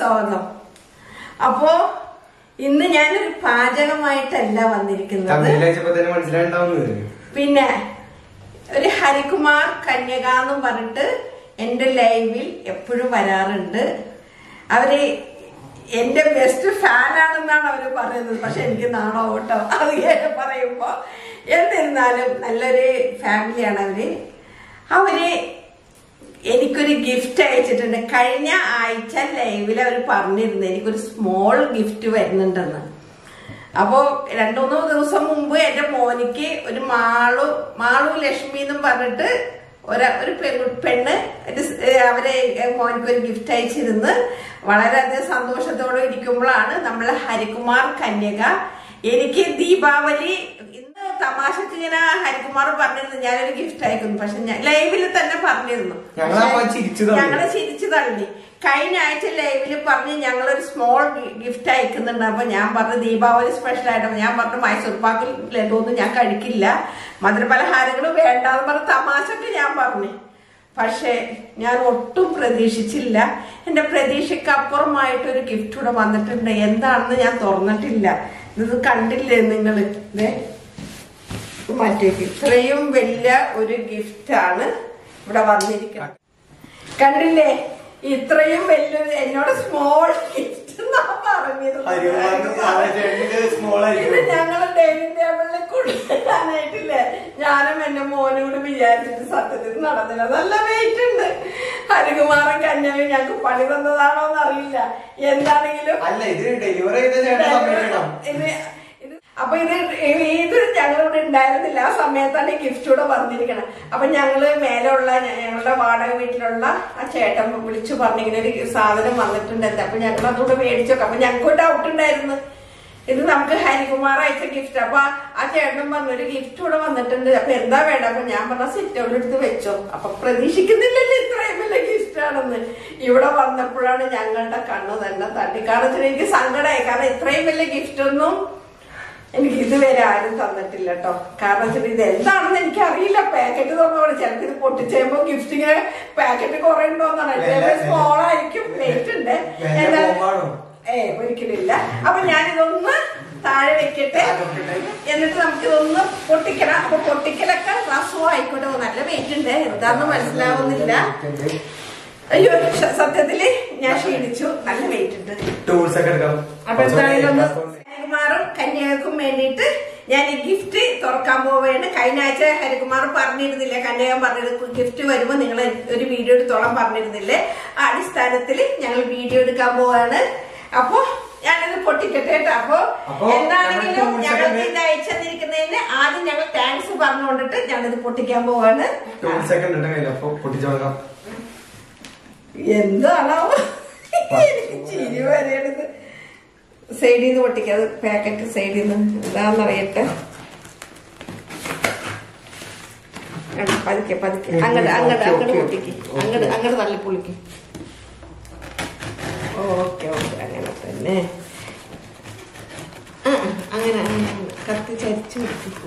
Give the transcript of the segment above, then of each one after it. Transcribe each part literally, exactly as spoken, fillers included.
സ്വാഗതം. അപ്പോ ഇന്ന് ഞാനൊരു പാചകമായിട്ടല്ല വന്നിരിക്കുന്നത്. പിന്നെ ഒരു ഹരികുമാർ കന്യക എന്ന് പറഞ്ഞിട്ട് എന്റെ ലൈവിൽ എപ്പോഴും വരാറുണ്ട്. അവര് എന്റെ ബെസ്റ്റ് ഫാനാണെന്നാണ് അവര് പറയുന്നത്. പക്ഷെ എനിക്ക് നാണോ കേട്ടോ അത് പറയുമ്പോ. എന്നിരുന്നാലും നല്ലൊരു ഫാമിലിയാണ് അവര്. അവര് എനിക്കൊരു ഗിഫ്റ്റ് അയച്ചിട്ടുണ്ട്. കഴിഞ്ഞ ആഴ്ച ലൈവിൽ അവർ പറഞ്ഞിരുന്നു എനിക്കൊരു സ്മോൾ ഗിഫ്റ്റ് വരുന്നുണ്ടെന്ന്. അപ്പോ രണ്ടു മൂന്ന് ദിവസം മുമ്പ് എന്റെ മോനിക്ക് ഒരു മാളു മാളു ലക്ഷ്മി എന്നും പറഞ്ഞിട്ട് ഒരു പെണ്ണ് അവരെ മോനിക്ക് ഒരു ഗിഫ്റ്റ് അയച്ചിരുന്ന് വളരെയധികം സന്തോഷത്തോടെ ഇരിക്കുമ്പോഴാണ് നമ്മളെ ഹരികുമാർ കന്യക എനിക്ക് ദീപാവലി ഇന്ന് തമാശക്ക് ഇങ്ങനെ ഹരികുമാർ പറഞ്ഞിരുന്നു ഞാനൊരു ഗിഫ്റ്റ് അയക്കുന്നു. പക്ഷെ ഞാൻ ലൈവിൽ തന്നെ പറഞ്ഞിരുന്നു. ഞങ്ങള് ചിരിച്ചു തള്ളി. കഴിഞ്ഞ ആഴ്ച ലൈവില് പറഞ്ഞ് ഞങ്ങളൊരു സ്മോൾ ഗിഫ്റ്റ് അയക്കുന്നുണ്ട്. അപ്പൊ ഞാൻ പറഞ്ഞു ദീപാവലി സ്പെഷ്യൽ ആയിട്ട് ഞാൻ പറഞ്ഞു മൈസൂർ പാക്കിൽ ലഡുവൊന്നും ഞാൻ കഴിക്കില്ല, മധുരപലഹാരങ്ങൾ വേണ്ടാന്ന് പറഞ്ഞ തമാശക്ക് ഞാൻ പറഞ്ഞു. പക്ഷെ ഞാൻ ഒട്ടും പ്രതീക്ഷിച്ചില്ല. എന്റെ പ്രതീക്ഷയ്ക്ക് അപ്പുറമായിട്ടൊരു ഗിഫ്റ്റ് കൂടെ വന്നിട്ടുണ്ട്. എന്താണെന്ന് ഞാൻ തുറന്നിട്ടില്ല. ഇത് കണ്ടില്ലേ നിങ്ങള്? ഇതേ മറ്റേക്ക് ഇത്രയും വലിയ ഒരു ഗിഫ്റ്റാണ് ഇവിടെ വന്നിരിക്കുന്നത്. കണ്ടില്ലേ? ഇത്രയും വലിയൊരു എന്നോട് സ്മോൾ ഗിഫ്റ്റ് എന്നാ പറഞ്ഞിരുന്നത്. ഇത് ഞങ്ങള് ഡൈനിങ് ടേബിളിൽ കൊണ്ടുവരാനായിട്ടില്ലേ ഞാനും എന്റെ മോനും കൂടി വിചാരിച്ചിട്ട് സത്യത്തിൽ നടന്നില്ല. നല്ല വെയിറ്റ് ഉണ്ട്. ഹരികുമാരൻ കന്യാകി ഞങ്ങൾക്ക് പണി തന്നതാണോ എന്ന് അറിയില്ല. എന്താണെങ്കിലും അപ്പൊ ഇത് ഇത് ഞങ്ങളിവിടെ ഉണ്ടായിരുന്നില്ല. ആ സമയത്താണ് ഈ ഗിഫ്റ്റ് കൂടെ വന്നിരിക്കണം. അപ്പൊ ഞങ്ങള് മേലുള്ള ഞങ്ങളുടെ വാടക വീട്ടിലുള്ള ആ ചേട്ടൻ വിളിച്ചു പറഞ്ഞിങ്ങനെ ഒരു സാധനം വന്നിട്ടുണ്ട്. അപ്പൊ ഞങ്ങൾ അതുകൂടെ മേടിച്ചോക്കാം. അപ്പൊ ഞങ്ങൾക്ക് ഡൗട്ട് ഉണ്ടായിരുന്നു ഇത് നമുക്ക് ഹരികുമാർ അയച്ച ഗിഫ്റ്റ്. അപ്പൊ ആ ചേട്ടൻ പറഞ്ഞു ഒരു ഗിഫ്റ്റ് കൂടെ വന്നിട്ടുണ്ട്, അപ്പൊ എന്താ വേണ്ട? അപ്പൊ ഞാൻ പറഞ്ഞ സിറ്റോടെ എടുത്ത് വെച്ചോ. അപ്പൊ പ്രതീക്ഷിക്കുന്നില്ലല്ലോ ഇത്രയും വലിയ ഗിഫ്റ്റ് ആണെന്ന്. ഇവിടെ വന്നപ്പോഴാണ് ഞങ്ങളുടെ കണ്ണ് തന്നെ തട്ടി. കാരണം എനിക്ക് സങ്കടമായി. കാരണം ഇത്രയും വലിയ ഗിഫ്റ്റ് ഒന്നും എനിക്ക് ഇതുവരെ ആരും തന്നിട്ടില്ല കേട്ടോ. കാരണം വെച്ചാൽ ഇത് എന്താണെന്ന് എനിക്ക് അറിയില്ല. പാക്കറ്റ് തുറന്നോളൂ. ചിലപ്പോൾ ഇത് പൊട്ടിച്ചേമ്പോ ഗിഫ്റ്റ് ഇങ്ങനെ പാക്കറ്റ് കുറെ ഉണ്ടോന്നാണ്. സ്മോൾ ആയിരിക്കും, വെയിറ്റ് ഉണ്ട്. എന്താ ഏ ഒരിക്കലില്ല. അപ്പൊ ഞാനിതൊന്ന് താഴെ വെക്കട്ടെ, എന്നിട്ട് നമുക്കിതൊന്ന് പൊട്ടിക്കണം. അപ്പൊ പൊട്ടിക്കലൊക്കെ റസോ ആയിക്കോട്ടെ. നല്ല വെയിറ്റ് ഉണ്ട്, എന്താന്ന് മനസ്സിലാവുന്നില്ല. അയ്യോ സത്യത്തില് ഞാൻ ക്ഷീണിച്ചു. നല്ല വെയിറ്റ് ഉണ്ട്. അപ്പൊ എന്തായാലും ഒന്ന് ഹരികുമാറും കന്യകക്കും വേണ്ടിയിട്ട് ഞാൻ ഈ ഗിഫ്റ്റ് തുറക്കാൻ പോവുകയാണ്. കഴിഞ്ഞ ആഴ്ച ഹരികുമാർ പറഞ്ഞിരുന്നില്ലേ, കന്യകൻ പറഞ്ഞത് ഗിഫ്റ്റ് വരുമ്പോ നിങ്ങൾ ഒരു വീഡിയോ എടുത്തോളം പറഞ്ഞിരുന്നില്ലേ. ആ അടിസ്ഥാനത്തിൽ ഞങ്ങൾ വീഡിയോ എടുക്കാൻ പോവാണ്. അപ്പൊ ഞാനിത് പൊട്ടിക്കട്ടെ കേട്ടോ. അപ്പൊ എന്താണെങ്കിലും ഞങ്ങൾക്ക് ഇത് അയച്ചു തന്നിരിക്കുന്നതിന് ആദ്യം ഞങ്ങൾ താങ്ക്സ് പറഞ്ഞുകൊണ്ടിട്ട് ഞാനിത് പൊട്ടിക്കാൻ പോവാണ്. എന്താണോ എനിക്ക് ചിരി വരെയത്. സൈഡിൽ നിന്ന് പൊട്ടിക്കാത്, പാക്കറ്റ് സൈഡിൽ നിന്ന് എന്താന്നറിയട്ടെ. പതുക്കെ പതുക്കെ അങ്ങോട്ട് അങ്ങോട്ട് അങ്ങോട്ട് പൊട്ടിക്ക്, അങ്ങോട്ട് അങ്ങോട്ട് തള്ളി പൊളിക്ക്. ഓക്കെ ഓക്കെ അങ്ങനെ തന്നെ. അങ്ങനെ അങ്ങനെ കത്തി ചരിച്ചു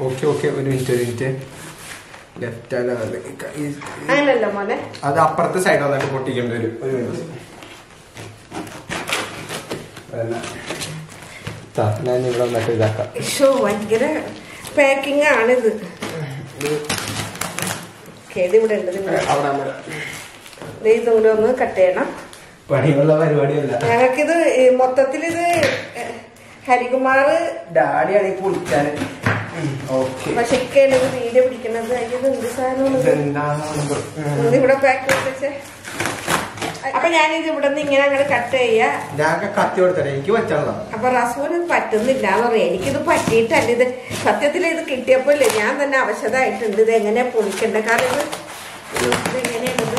അങ്ങനല്ല മോനെ. അത് അപ്പുറത്തെ സൈഡ് വന്നിട്ട് പൊട്ടിക്കേണ്ടി വരും. ഒരു മിനിറ്റ് ഞാൻ ഇവിടെ വന്നിട്ട് ഇതാക്കാം. ഷോ ഭയങ്കര പാക്കിംഗ് ആണിത്. ഇതിവിടെ ഉണ്ട്. ഇതും കൂടെ ഒന്ന് കട്ട് ചെയ്യണം. പണിയുള്ള പരിപാടിയല്ല ഞങ്ങൾക്കിത് മൊത്തത്തിൽ ഇത് ഹരികുമാർ ഡാഡിയാണ് ഈ പൊളിക്കാൻ. പക്ഷെ ഇത് വീഡിയോ പിടിക്കുന്നത് അതിന് എന്ത് സാധനം ഇവിടെ പാക്ക് വെച്ചേ. അപ്പൊ ഞാനിത് ഇവിടെ നിന്ന് ഇങ്ങനെ അങ്ങനെ കട്ട് ചെയ്യാ. കത്തി കൊടുത്തേ എനിക്ക് പറ്റാനുള്ള. അപ്പൊ റസൂന് പറ്റുന്നില്ല എന്ന് പറയാം. എനിക്കിത് പറ്റിയിട്ടല്ല. ഇത് സത്യത്തിൽ ഇത് കിട്ടിയപ്പോ ഇല്ലേ ഞാൻ തന്നെ അവശതായിട്ടുണ്ട്. ഇത് എങ്ങനെ പൊളിക്കണ്ട. കാരണം ഇത് ഇത് എങ്ങനെയാണത്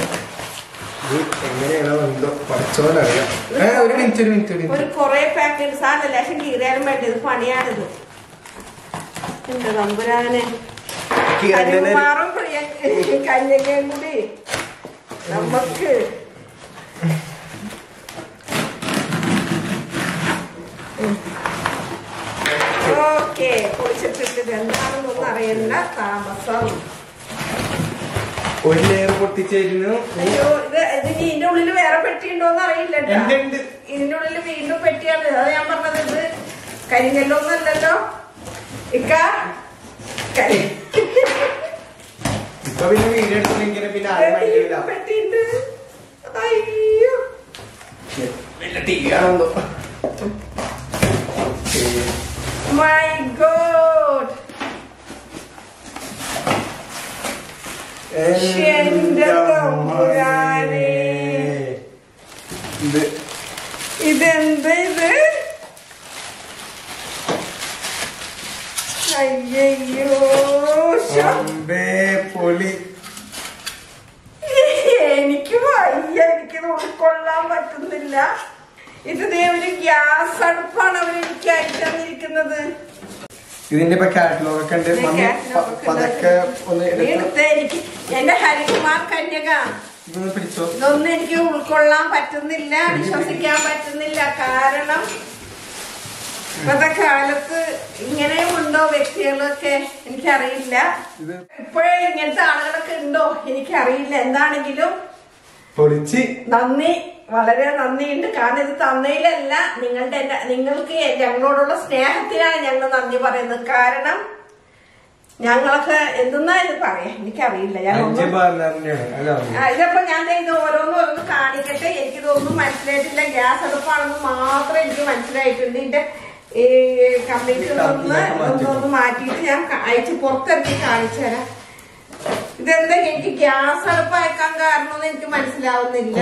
ഒരു കൊറേ പാക്കറ്റ് സാധനം ലേശം കീറിയാലും വേണ്ട. ഇത് പണിയാണിത്. എന്റെ തമ്പുരാനെ ഹരികുമാറും പ്രിയ കന്യകയും കൂടി നമുക്ക് ഓക്കെ പൊളിച്ചിട്ടിട്ട് എന്താണെന്നൊന്നും അറിയണ്ട താമസം. ഒരു ലെയർ പൊട്ടിച്ചായിരുന്നു. അയ്യോ ഇത് ഇതിന്റെ ഉള്ളിൽ വേറെ പെട്ടി ഉണ്ടോന്ന് അറിയില്ല. ഇതിനുള്ളിൽ വീണ്ടും പെട്ടിയാണ്. അത് ഞാൻ പറഞ്ഞത് ഇത് കരിങ്കല്ലൊന്നല്ലല്ലോ ഇക്ക. ഇപ്പൊ പിന്നെ വീഡിയോ എടുത്തില്ലെങ്കിൽ പിന്നെ ആരും മൈൻഡില്ല. പെട്ടിണ്ട്. അയ്യോ പിന്നെ ടി വി ആണെന്തോ. My god. എന്റെ തമ്പുരാനെ, ഇത് ഇതെന്താ ഇത്? അയ്യോ പൊളി. എനിക്ക് വയ്യ, എനിക്കിത് ഉൾക്കൊള്ളാൻ പറ്റുന്നില്ല. ഇത് ദേ ഒരു ഗ്യാസ് അടുപ്പാണ് അവർ എനിക്ക് അയച്ചു തന്നിരിക്കുന്നത്. ഇതിന്റെ ഇപ്പൊ കാറ്റലോഗ് ഒക്കെ ഉണ്ട്. അതൊക്കെ ഒന്ന് എടുത്ത് എനിക്ക് എന്റെ ഹരികുമാർ കന്യക ഇതൊന്ന് പിടിച്ചോ. ഇതൊന്നും എനിക്ക് ഉൾക്കൊള്ളാൻ പറ്റുന്നില്ല, വിശ്വസിക്കാൻ പറ്റുന്നില്ല. കാരണം ഇപ്പത്തെ കാലത്ത് ഇങ്ങനെയും ഉണ്ടോ വ്യക്തികളൊക്കെ എനിക്കറിയില്ല. ഇപ്പോഴേ ഇങ്ങനത്തെ ആളുകളൊക്കെ ഉണ്ടോ എനിക്കറിയില്ല. എന്താണെങ്കിലും പൊളിച്ച് നന്ദി, വളരെ നന്ദിയുണ്ട്. കാരണം ഇത് തന്നതിലല്ല, നിങ്ങളുടെ നിങ്ങൾക്ക് ഞങ്ങളോടുള്ള സ്നേഹത്തിനാണ് ഞങ്ങൾ നന്ദി പറയുന്നത്. കാരണം ഞങ്ങളൊക്കെ എന്തെന്നാ ഇത് പറയാ എനിക്കറിയില്ല. ഞാൻ ഇതിപ്പോ ഞാൻ ഇത് ഓരോന്നും ഓരോന്ന് കാണിക്കട്ടെ. എനിക്കിതൊന്നും മനസ്സിലായിട്ടില്ല. ഗ്യാസ് അടുപ്പാണെന്ന് മാത്രം എനിക്ക് മനസ്സിലായിട്ടുണ്ട്. ഇതിന്റെ ഈ കംപ്ലീറ്റ് ഒന്ന് ഒന്നൊന്ന് മാറ്റിയിട്ട് ഞാൻ അയച്ച് പുറത്തിറക്കി കാണിച്ചു തരാം. ഇതെന്താ എനിക്ക് ഗ്യാസ് അടുപ്പ് അയക്കാൻ കാരണമെന്ന് എനിക്ക് മനസ്സിലാവുന്നില്ല.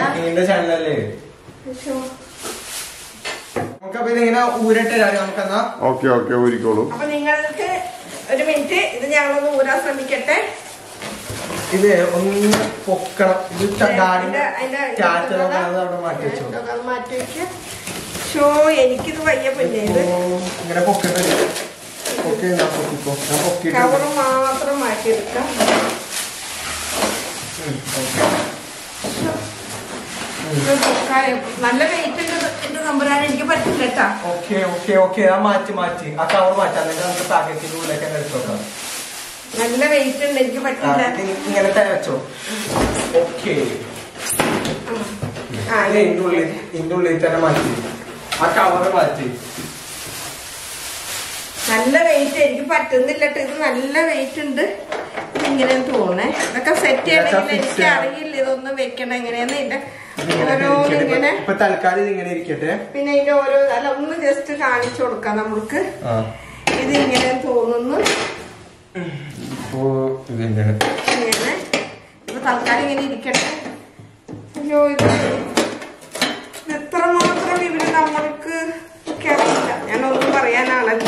അപ്പൊ നിങ്ങൾക്ക് ഒരു മിനിറ്റ് ഇത് ഞങ്ങളൊന്ന് ഊരാൻ ശ്രമിക്കട്ടെ. ഇത് ഒന്ന് പൊക്കണം. ഇത് മാറ്റി വെക്ക. ഷോ എനിക്കിത് വയ്യ പിന്നെ ഇത് ഇങ്ങനെ പൊക്കട്ടെ. കവറ് മാത്രം മാറ്റിയെടുക്കാം. നല്ല വെയിറ്റ് ഉണ്ട് എന്റെ നമ്പരാൻ എനിക്ക് പറ്റില്ല കേട്ടാ. ഓക്കെ ഓക്കെ ഓക്കെ മാറ്റി മാറ്റി ആ കവർ മാറ്റാം. നമുക്ക് പാക്കറ്റിന്റെ ഉള്ളിലേക്ക് എടുത്തു നോക്കാം. നല്ല വെയിറ്റ് ഉണ്ട് എനിക്ക് പറ്റില്ല. ഇങ്ങനെ തയ്ച്ചോ. ഓക്കെ ഇതിന്റെ ഉള്ളിൽ ഇതിന്റെ ഉള്ളിൽ തന്നെ മാറ്റി ആ കവർ മാറ്റി. നല്ല വെയിറ്റ് എനിക്ക് പറ്റുന്നില്ല. ഇത് നല്ല വെയിറ്റ് ഉണ്ട്. ഇങ്ങനെ തോന്നേ ഇതൊക്കെ സെറ്റ് ചെയ്യണമെങ്കിൽ എനിക്ക് അറിയില്ല ഇതൊന്നും വെക്കണം എങ്ങനെയാന്ന്. ഇതിന്റെ ഓരോന്നും ഇങ്ങനെ തൽക്കാലം ഇങ്ങനെ ഇരിക്കട്ടെ. പിന്നെ ഇതിന്റെ ഓരോ അല്ല ഒന്ന് ജസ്റ്റ് കാണിച്ചു കൊടുക്കാം നമ്മൾക്ക്. ഇത് ഇങ്ങനെ തോന്നുന്നു. ഇങ്ങനെ ഇപ്പൊ തൽക്കാലം ഇങ്ങനെ ഇരിക്കട്ടെ. അയ്യോ ഇത് എത്രമാത്രം ഇവര് നമ്മൾക്ക് അറിയില്ല. ഞാനൊന്നും പറയാനാളല്ല.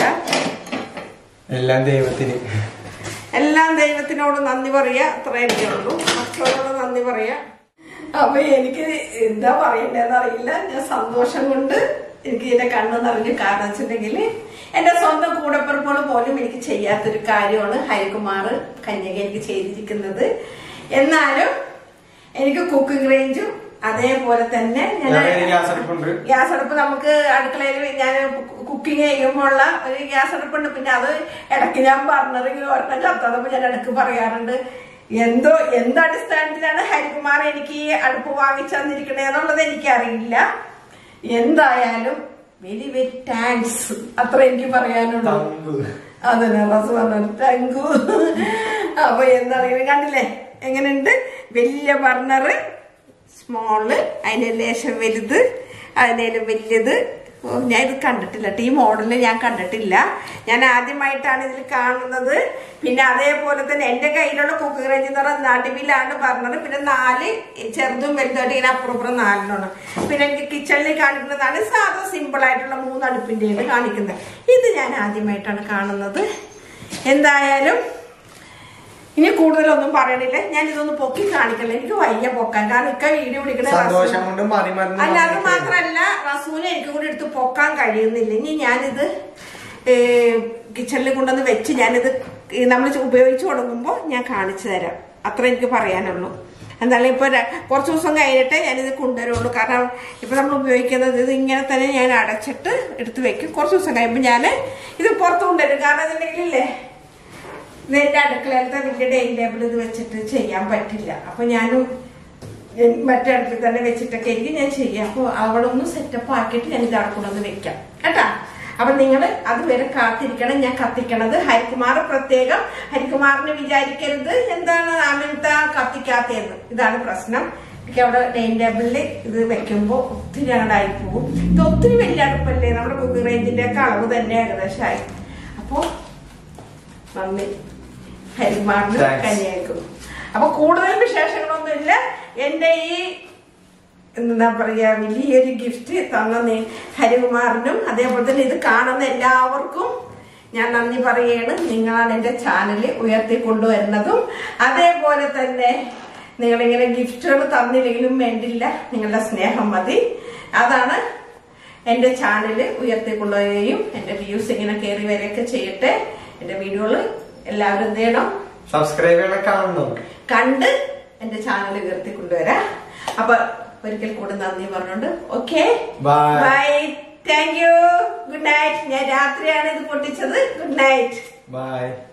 എല്ലാം ദൈവത്തിന് എല്ലാം ദൈവത്തിനോട് നന്ദി പറയാ. അത്രയൊക്കെ ഉള്ളൂ. മക്കളോട് നന്ദി പറയാ. അപ്പൊ എനിക്ക് എന്താ പറയണ്ടെന്ന് അറിയില്ല. ഞാൻ സന്തോഷം കൊണ്ട് എനിക്ക് ഇതിന്റെ കണ്ണ് നിറഞ്ഞു. കാരണം വെച്ചിട്ടുണ്ടെങ്കിൽ എന്റെ സ്വന്തം കൂടപ്പിറപ്പുകൾ പോലും എനിക്ക് ചെയ്യാത്തൊരു കാര്യമാണ് ഹരികുമാർ കന്യക എനിക്ക് ചെയ്തിരിക്കുന്നത്. എന്നാലും എനിക്ക് കുക്കിംഗ് റേഞ്ചും അതേപോലെ തന്നെ ഗ്യാസ് അടുപ്പ് നമുക്ക് അടുക്കളയിൽ ഞാൻ കുക്കിംഗ് ചെയ്യുമ്പോഴുള്ള ഒരു ഗ്യാസ് അടുപ്പുണ്ട്. പിന്നെ അത് ഇടയ്ക്ക് ഞാൻ പറഞ്ഞിറങ്ങി ഓർക്കാൻ ചത്തതപ്പോ ഞാൻ ഇടയ്ക്ക് പറയാറുണ്ട് എന്തോ എന്തടിസ്ഥാനത്തിലാണ് ഹരികുമാർ എനിക്ക് ഈ അടുപ്പ് വാങ്ങിച്ചു തന്നിരിക്കണേ എന്നുള്ളത് എനിക്കറിയില്ല. എന്തായാലും വെരി വെരി താങ്ക്സ് അത്ര എനിക്ക് പറയാനുള്ളൂ. അതന്നെ റസ് പറഞ്ഞു താങ്ക്. അപ്പൊ എന്താണെങ്കിലും കണ്ടില്ലേ എങ്ങനെയുണ്ട്? വലിയ ബർണറ്, സ്മോള്, അതിന് ലേശം വലുത്, അതിനേലും വലിയത്. ഞാൻ ഇത് കണ്ടിട്ടില്ല. ഈ മോഡല് ഞാൻ കണ്ടിട്ടില്ല. ഞാൻ ആദ്യമായിട്ടാണ് ഇതിൽ കാണുന്നത്. പിന്നെ അതേപോലെ തന്നെ എന്റെ കയ്യിലുള്ള കുക്കിംഗ് റേഞ്ച് എന്ന് പറഞ്ഞാൽ നടുവിലാണ് പറഞ്ഞത്. പിന്നെ നാല് ചെറുതും വലുതായിട്ട് ഇങ്ങനെ അപ്പുറപ്പുറം നാലിനാണ്. പിന്നെ എനിക്ക് കിച്ചണിൽ കാണിക്കുന്നതാണ് സാധാ സിമ്പിൾ ആയിട്ടുള്ള മൂന്ന് അടുപ്പിന്റെയാണ് കാണിക്കുന്നത്. ഇത് ഞാൻ ആദ്യമായിട്ടാണ് കാണുന്നത്. എന്തായാലും ഇനി കൂടുതലൊന്നും പറയണില്ല. ഞാൻ ഇതൊന്ന് പൊക്കി കാണിക്കണില്ല. എനിക്ക് വയ്യ പൊക്കാൻ. കാരണം ഇക്ക വീഡിയോ വിളിക്കണ അല്ല അത് മാത്രല്ല റസൂനെ എനിക്ക് കൂടി എടുത്ത് പൊക്കാൻ കഴിയുന്നില്ല. ഇനി ഞാനിത് കിച്ചണിൽ കൊണ്ടുവന്ന് വെച്ച് ഞാനിത് നമ്മൾ ഉപയോഗിച്ചു തുടങ്ങുമ്പോൾ ഞാൻ കാണിച്ചു തരാം. അത്ര എനിക്ക് പറയാനുള്ളൂ. എന്തായാലും ഇപ്പൊ കുറച്ച് ദിവസം കഴിഞ്ഞിട്ട് ഞാനിത് കൊണ്ടുവരുള്ളൂ. കാരണം ഇപ്പൊ നമ്മൾ ഉപയോഗിക്കുന്നത് ഇത് ഇങ്ങനെ തന്നെ ഞാൻ അടച്ചിട്ട് എടുത്ത് വെക്കും. കുറച്ച് ദിവസം കഴിയുമ്പോൾ ഞാൻ ഇത് പുറത്ത് കൊണ്ടുവരും. കാരണം ഇതില്ലെങ്കിലേ എന്റെ അടുക്കളയിലത്തെ വലിയ ഡൈനിങ് ടേബിൾ ഇത് വെച്ചിട്ട് ചെയ്യാൻ പറ്റില്ല. അപ്പൊ ഞാനും മറ്റേ അടുപ്പിൽ തന്നെ വെച്ചിട്ടൊക്കെ ആയിരിക്കും ഞാൻ ചെയ്യാം. അപ്പൊ അവളൊന്ന് സെറ്റപ്പ് ആക്കിയിട്ട് ഞാൻ ഇത് അടുക്കൊണ്ടൊന്ന് വെക്കാം കേട്ടാ. അപ്പൊ നിങ്ങൾ അതുവരെ കാത്തിരിക്കണം. ഞാൻ കത്തിക്കണത് ഹരികുമാർ പ്രത്യേകം ഹരികുമാറിന് വിചാരിക്കരുത് എന്താണ് അമിത കത്തിക്കാത്തതെന്ന്. ഇതാണ് പ്രശ്നം. എനിക്ക് അവിടെ ഡൈനിങ് ടേബിളിൽ ഇത് വെക്കുമ്പോ ഒത്തിരി അങ്ങോട്ടായി പോകും. ഇത് ഒത്തിരി വലിയ അടുപ്പല്ലേ, നമ്മുടെ കുക്കിംഗ് റേഞ്ചിന്റെ ഒക്കെ അളവ് തന്നെ ഏകദേശമായി. അപ്പൊ നന്ദി ഹരികുമാറിന് കന്യാക്കും. അപ്പൊ കൂടുതൽ വിശേഷങ്ങളൊന്നുമില്ല. എന്റെ ഈ എന്താ പറയാ വലിയൊരു ഗിഫ്റ്റ് തന്ന ഹരികുമാറിനും അതേപോലെ തന്നെ ഇത് കാണുന്ന എല്ലാവർക്കും ഞാൻ നന്ദി പറയാണ്. നിങ്ങളാണ് എന്റെ ചാനല് ഉയർത്തി കൊണ്ടുവരുന്നതും അതേപോലെ തന്നെ നിങ്ങളിങ്ങനെ ഗിഫ്റ്റുകൾ തന്നില്ലെങ്കിലും വേണ്ടില്ല, നിങ്ങളുടെ സ്നേഹം മതി. അതാണ് എന്റെ ചാനല് ഉയർത്തി കൊണ്ടുവരികയും എന്റെ വ്യൂസ് ഇങ്ങനെ കയറി വരികയൊക്കെ ചെയ്യട്ടെ. എന്റെ വീഡിയോകള് എല്ലാവരും എന്ത് ചെയ്യണം, സബ്സ്ക്രൈബ് ചെയ്യണം, കാണണം, കണ്ട് എന്റെ ചാനൽ ഉയർത്തി കൊണ്ടുവരാ. അപ്പൊ ഒരിക്കൽ കൂടെ നന്ദി പറഞ്ഞോണ്ട് okay bye, thank you, good night. ഞാൻ രാത്രിയാണ് ഇത് പൊട്ടിച്ചത്. Good night, by.